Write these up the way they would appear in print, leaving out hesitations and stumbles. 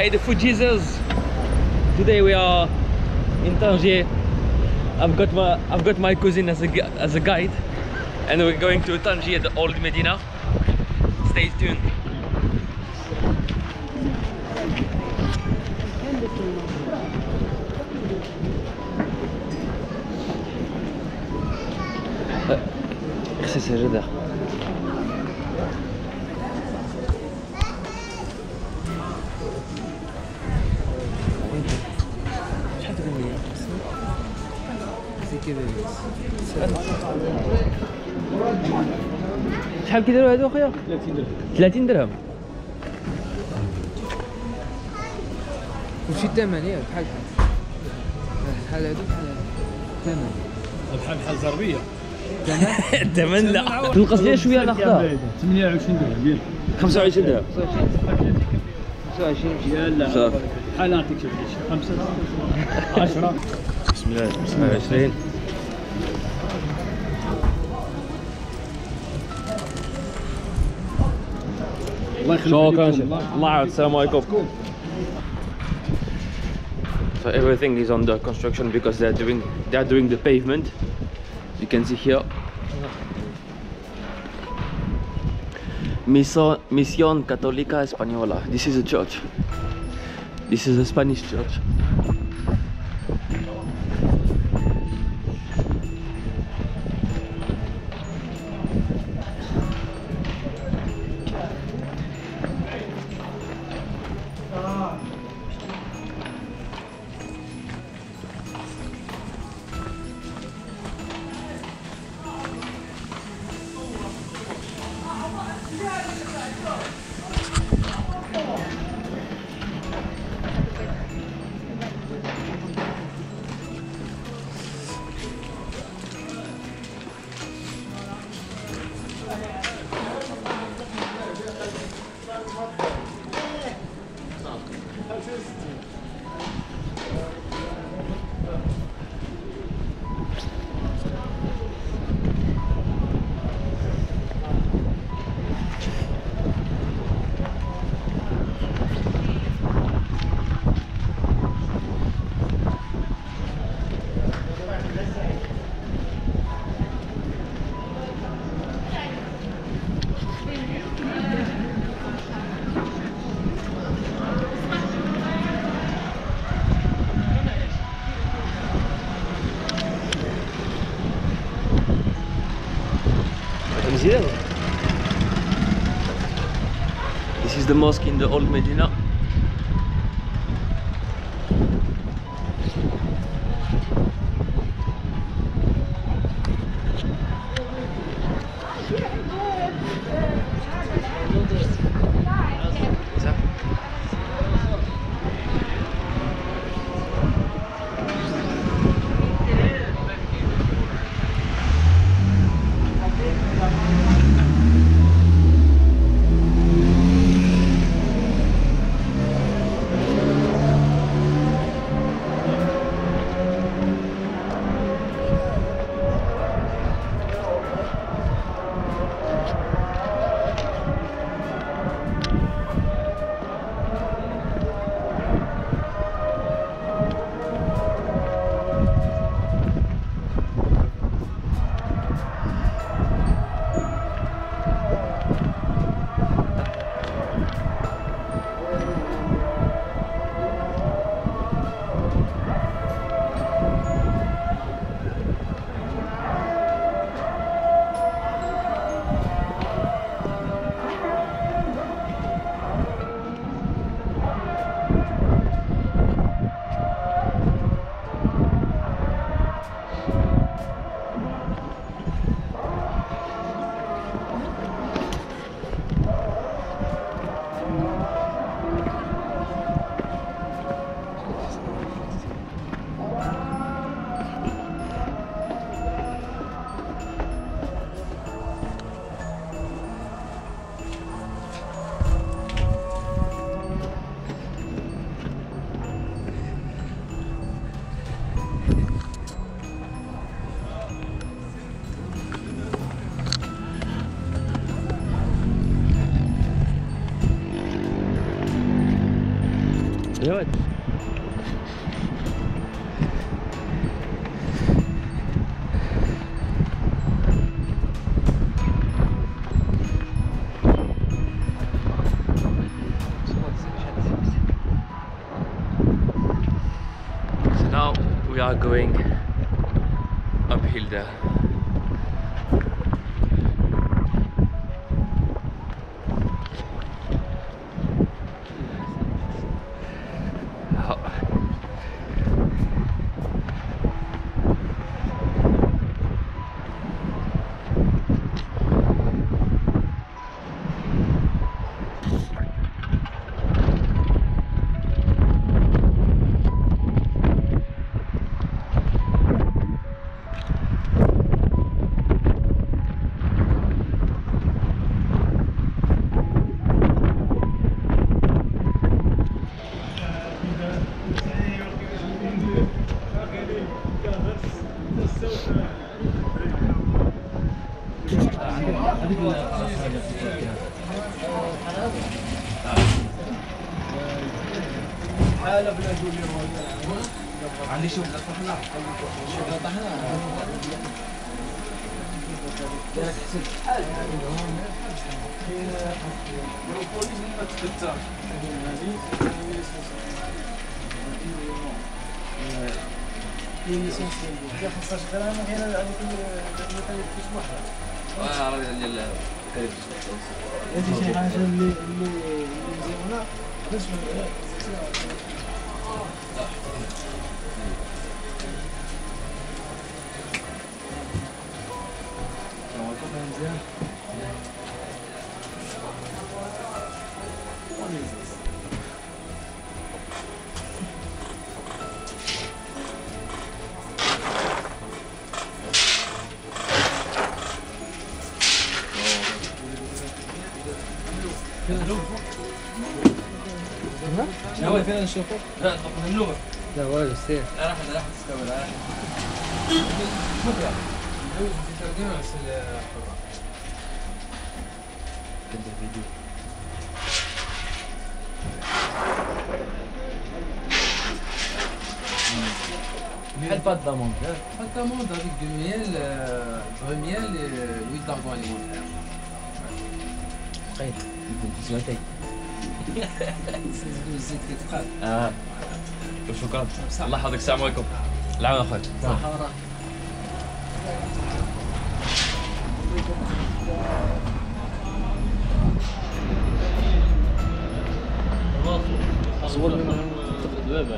Hi, the Fujizers. Today we are in Tangier. I've got my cousin as a guide, and we're going to Tangier, the old Medina. Stay tuned. C'est سجادة. شحال كيديروا هادو اخويا؟ 30 درهم. وشي الثمن ياك بحال بحال هادو بحال بحال زربيه. الثمن لا تنقص ليا شويه ناخذها. 28 درهم ياك 25 درهم. 25 يلا بحال نعطيك شي 5 10. بسم الله 29. شكرا. الله يعاود. السلام عليكم. So everything is on the construction because they are doing the pavement. You can see here. Misión Católica Española. This is a church. This is a Spanish church. This is the mosque in the old Medina. يا ولد So now we are going uphill there. عندي شوف طحنا شوف طحنا شنو فين نشوفه؟ لا طب النور لا والو سير راح تستوي راح بكره ترجمه بس كنت الفيديو بحال با داموند با داموند avec du miel vrai miel et huile d'argan alimentaire خير زويتي الزيت كيتقاد وشكرا الله يحفظك. السلام عليكم. العون اخوي. صور دابا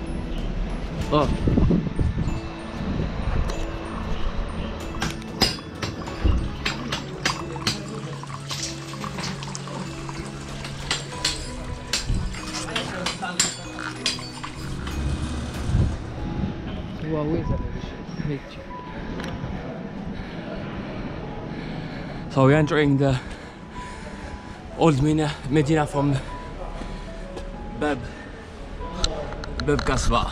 So we're entering the old Medina from Bab Kasbah.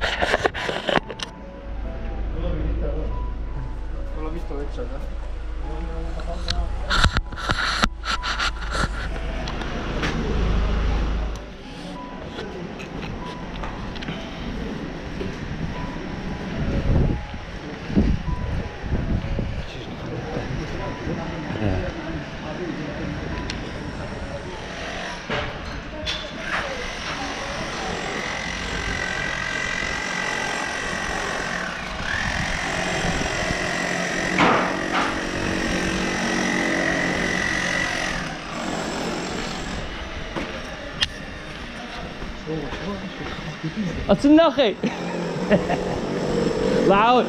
استنى اخي الله يعاون.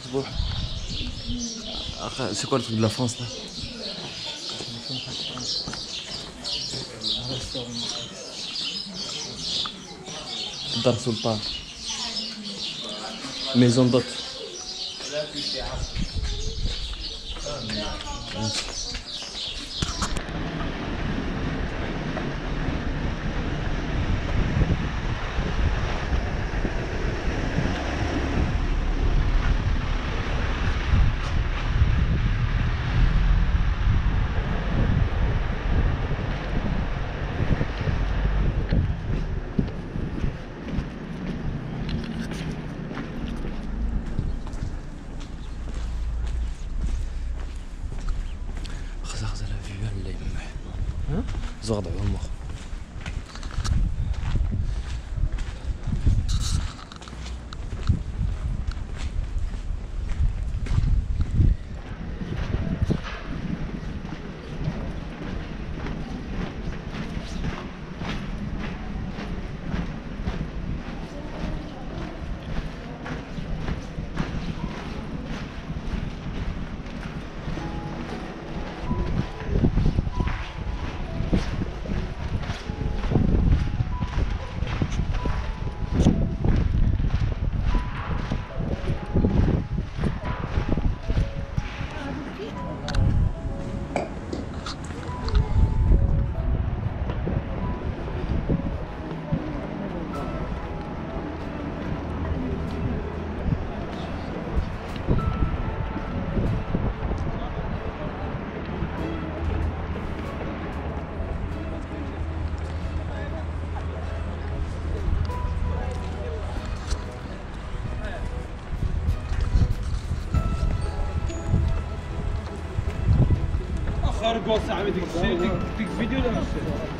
Bon. C'est quoi le truc de la France là? Dar Sultan. Maison d'hôte. زغد عمر خارج واسع عم ديك فيديو ولا مش؟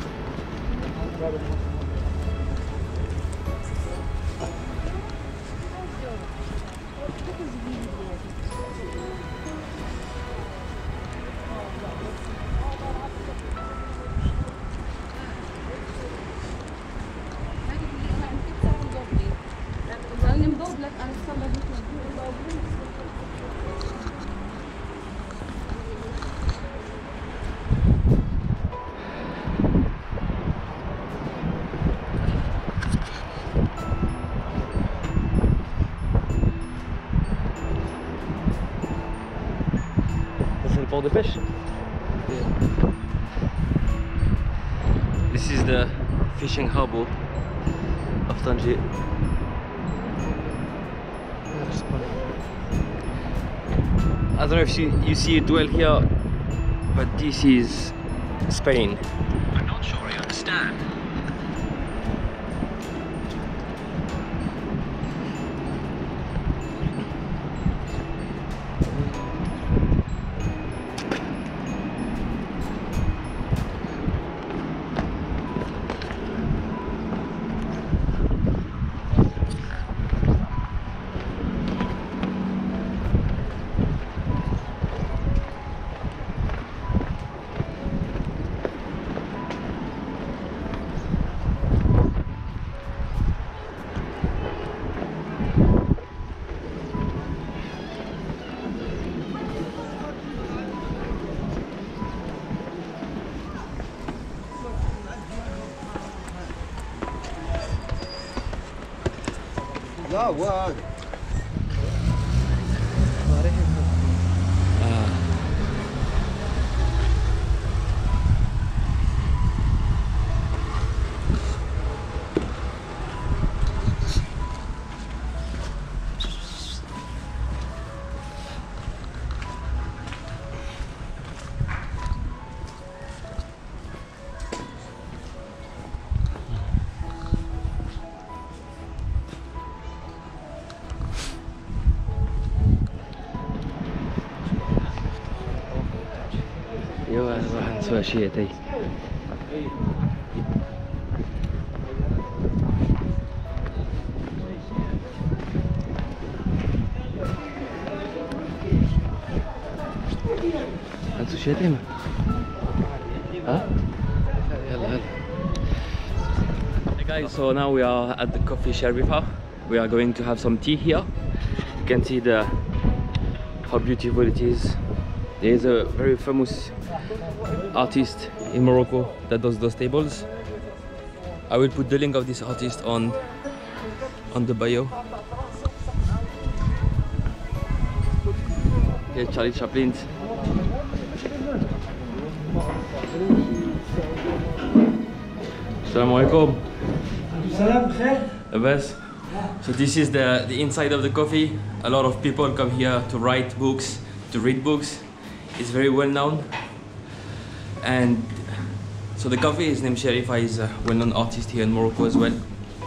port de pêche. This is the fishing harbor of Tangier. I don't know if you see it well here, but this is Spain. I'm not sure I understand. لا واد ايوا راح نسوى شي تاي نسوى شي تاي ها يلا يلا. Hey guys, so now we are at the coffee Cherifa. We are going to have some tea here. You can see the how beautiful it is. There is a very famous artist in Morocco that does those tables. I will put the link of this artist on the bio. Okay, Charlie Chaplin's. Assalamu alaikum. So this is the inside of the coffee. A lot of people come here to write books, to read books. It's very well known. And so the coffee is named Cherifa. He's a well-known artist here in Morocco as well.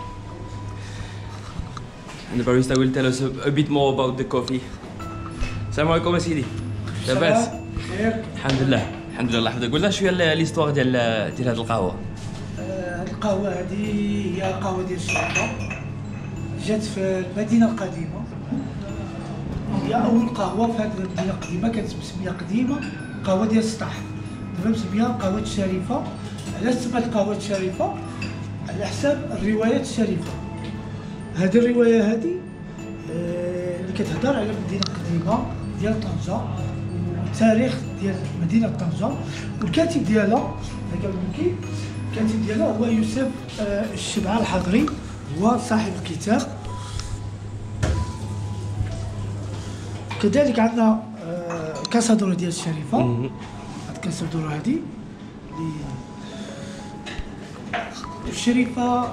And the barista will tell us a bit more about the coffee. Assalamu alaikum سيدي. لاباس؟ الحمد لله الحمد لله الله يحفظك. قول لنا شويه ليستوار ديال هذه القهوه. هذه القهوه هذه هي قهوه ديال الشريفه، جات في المدينه القديمه. هي اول قهوه في هذه المدينه القديمه، كانت مسميه قديمه قهوه ديال السطح، دابا مسميها قهوه الشريفه. علاش سمات قهوه الشريفه؟ على حساب الروايات الشريفه. هذه الروايه هذه اللي كتهضر على المدينه القديمه ديال طنجة والتاريخ ديال مدينه طنجة، والكاتب ديالها الكاتب ديالها هو يوسف الشبعة الحضري، هو صاحب الكتاب. كذلك عندنا كاسادورة ديال الشريفة. هاد الكاسادورة هادي الشريفة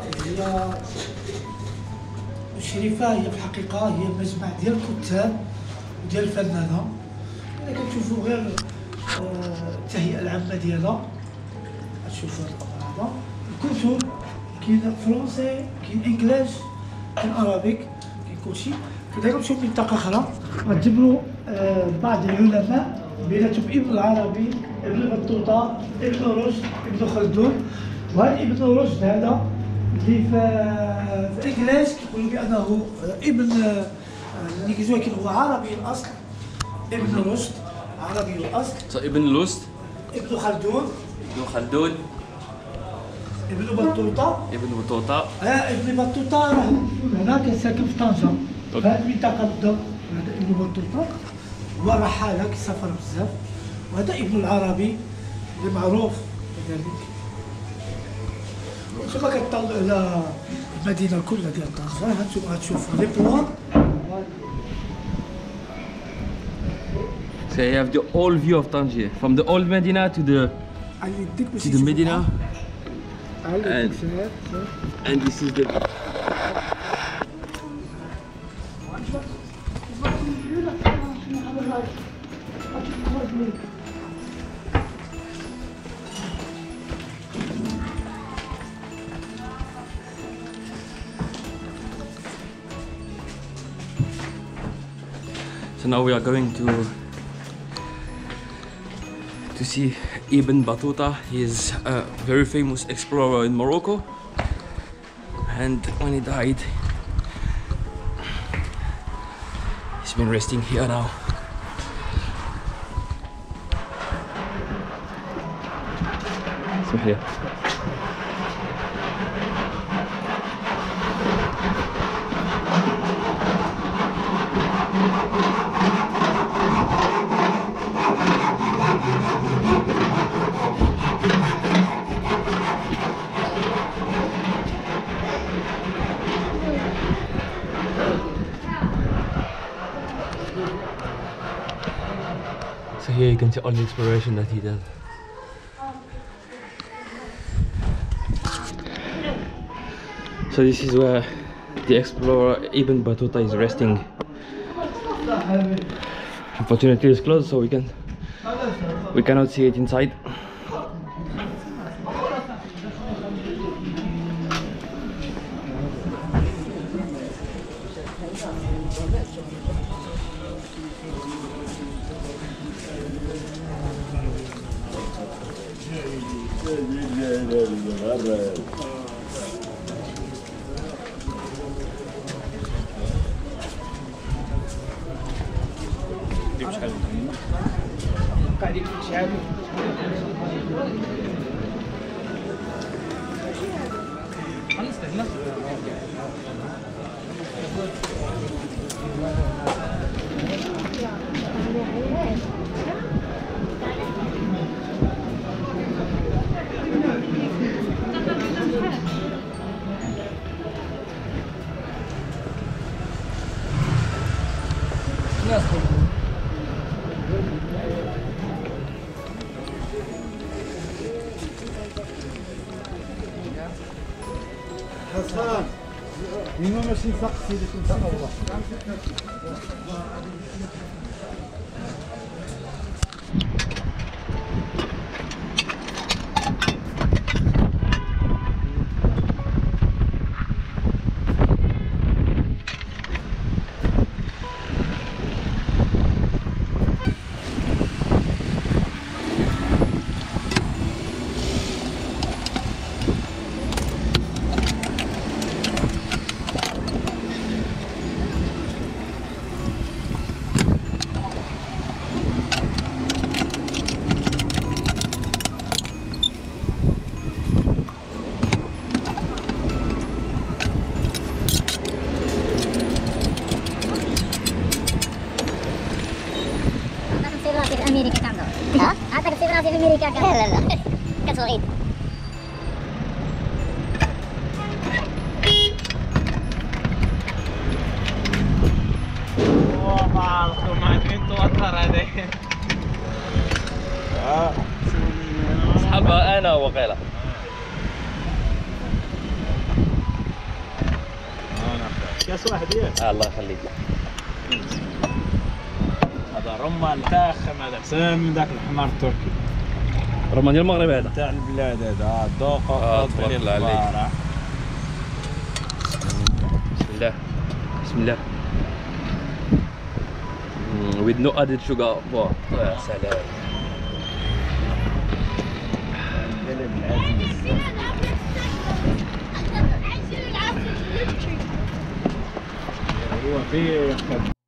هي في الحقيقة هي مجمع ديال الكتاب وديال الفنانة. إلا كتشوفوا غير التهيئة العامة ديالها تشوفوا هاد الأمر هذا. الكتب كاين فرونسي، كاين انجليش، كاين ارابيك، كاين كلشي. كذلك نمشيو لمنطقة أخرى غتجبروا بعض العلماء بيناتهم ابن العربي، ابن بطوطة، ابن رشد، ابن خلدون. وهذا ابن رشد هذا اللي في انجليش كيقولوا بأنه ابن اللي كيجوا هو عربي الأصل. ابن رشد عربي الأصل. ابن رشد، ابن خلدون، ابن بطوطة. ابن بطوطة راه هنا كان ساكن في طنجة، في هذه المنطقة بالضبط. هذا ابن بطوطة هو رحالة كيسافر بزاف. وهذا ابن العربي اللي معروف كذلك. ثم كتطلع على المدينة كلها ديال طنجة. هانتوما غتشوفوا لي بلان. So you have the whole view of Tangier, from the old Medina to the Medina. And this is the So now we are going to see Ibn Battuta. He is a very famous explorer in Morocco, and when he died, he's been resting here now. اسمح لي. So here you can see all the exploration that he did. So this is where the explorer Ibn Battuta is resting. Unfortunately it's closed, so we cannot see it inside. حسان مين ماشي نسق سيدي نسق الله أمريكا كاملة. ها؟ أعتقد في راسي في أمريكا كاملة. لا لا. كسوعيد. والله ما كنت توتر هذيك. اسحبها انا وقيله. كاس واحد ياك. الله يخليك. هذا رمان تاخم هذا احسن من ذاك الحمار التركي. رمان ديال المغرب هذا. تاع البلاد هذا ذوقه تبارك الله عليك. بسم الله. بسم الله. with no added sugar. واو يا سلام. البلد العزيز. هو فيه